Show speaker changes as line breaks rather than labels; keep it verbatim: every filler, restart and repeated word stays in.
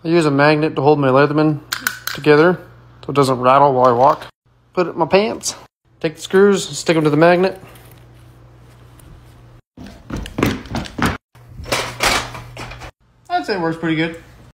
I use a magnet to hold my Leatherman together so it doesn't rattle while I walk. Put it in my pants. Take the screws, stick them to the magnet. I'd say it works pretty good.